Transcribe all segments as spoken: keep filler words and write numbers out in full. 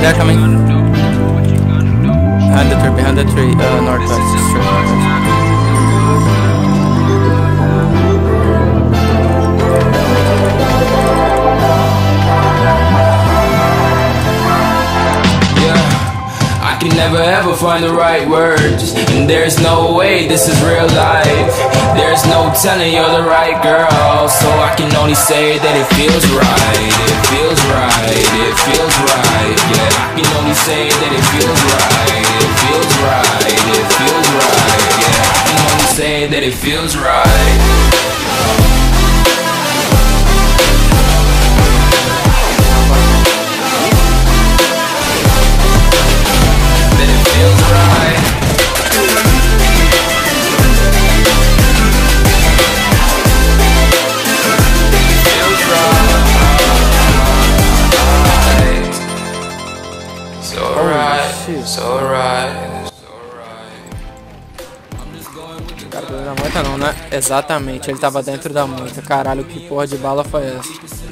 They're coming. Behind the tree, behind the tree, uh, northwest. Straight northwest. Never ever find the right words, and there's no way this is real life. There's no telling you're the right girl, so I can only say that it feels right. It feels right, it feels right. Yeah, I can only say that it feels right. It feels right, it feels right. Yeah, I can only say that it feels right. It's alright, it's alright. Cara, dentro da moita não, né? Exatamente, ele tava dentro da moita. Caralho, que porra de bala foi essa?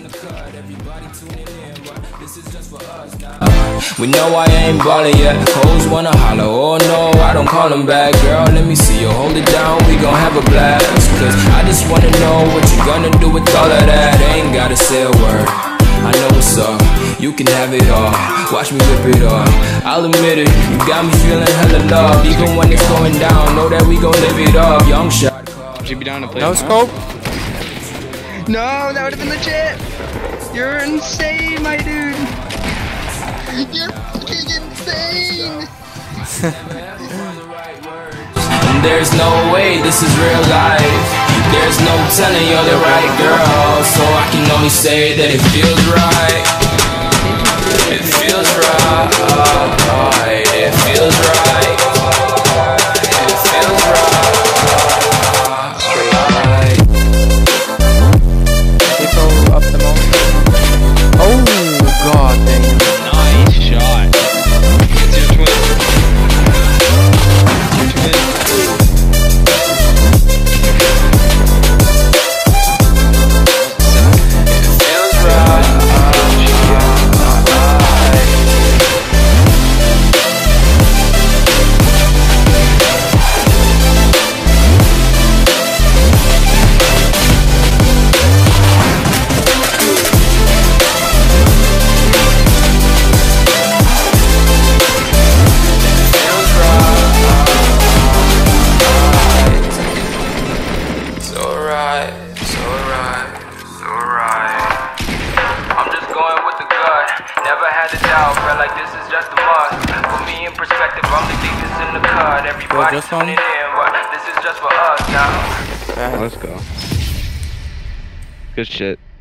We know I ain't ballin' yet. Hoes wanna holler, oh no, I don't call them back. Girl, let me see you hold it down, we gon' have a blast. Cause I just wanna know what you gonna do with all of that. Ain't gotta say a word, I know what's up. You can have it all, watch me rip it off. I'll admit it, you got me feeling hella love. Even when it's going down, know that we gon' live it up. Young shot. Should be down to play. No scope? No, that would've been legit. You're insane, my dude. You're fucking insane. There's no way this is real life. There's no telling you're the right girl, so I can only say that it feels right. It feels right. It feels right. It feels right. People up the mountain. Oh god damn. Nice shot. It's your twin. Your twin. Never had a doubt, felt like this is just a must. Put me in perspective, I'm the deepest in the cut. Everybody's tuning in, but this is just for us now. Let's go. Good shit.